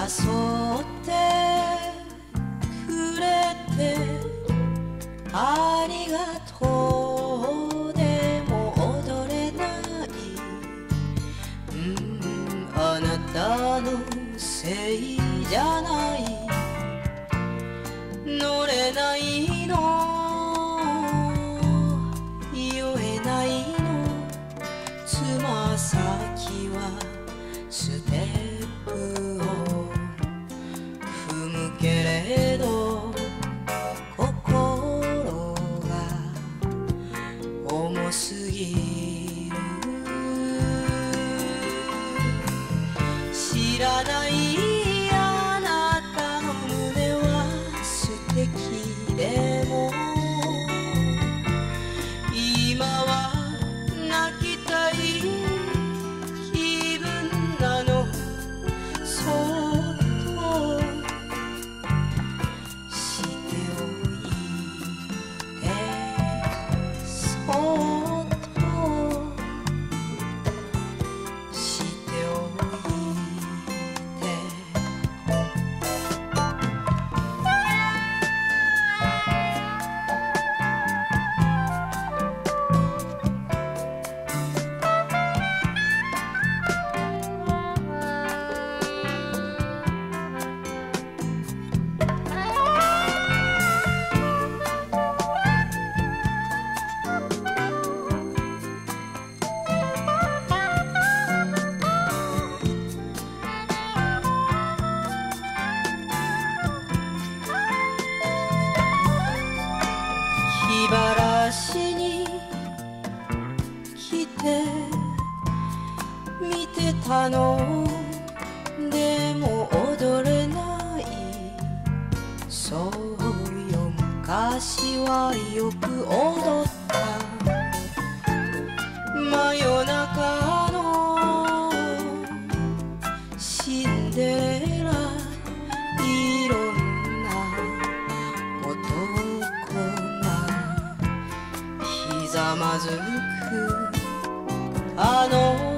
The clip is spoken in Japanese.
ってくれてありがとうでも踊れない、あなたのせいじゃない、乗れないの酔えないの、つま先はステップを踏むけれど心が重すぎる、知らないあなたの胸は素敵でも今は泣きたい気分なの、そっとしておいて、そっとしておいて。気晴らしに来て見てたの、でも踊れない、そうよ昔はよく踊った、真夜中のシンデレラ、いろんな男がひざまずくあの